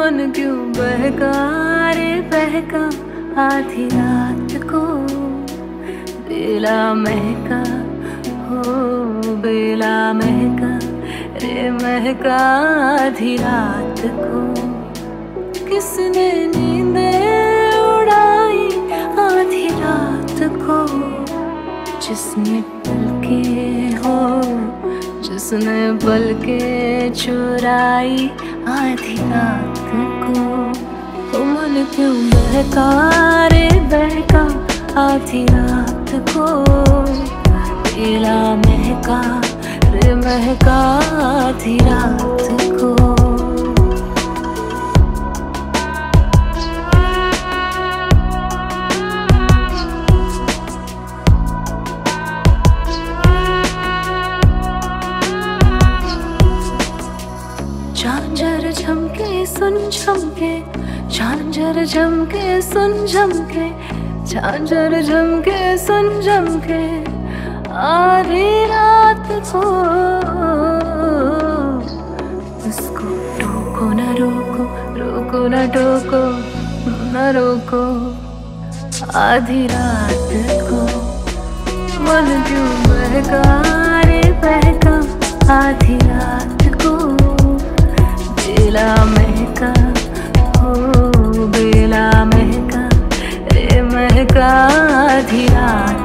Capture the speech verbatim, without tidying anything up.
मन क्यों बहका रे बहका आधी रात को, बेला महका हो बेला महका रे महका आधी रात को। किसने नींदे उड़ाई आधी रात को, जिसने पलके हो जिसने पलके चुराई आधी रात को। तो मन क्यों बहका रे बहका आधी रात को, बेला महका रे महका आधी रात को। झांझर झमके सुन झमके, झांझर झमके सुन झमके, झांझर झमके सुन झमके आधी रात को। उसको रोको न रोको, रोको न टोको न रोको आधी रात को। मन क्यों बहका रे बहका आधी रात को, बेला महका हो बेला महका रे महका आधी रात।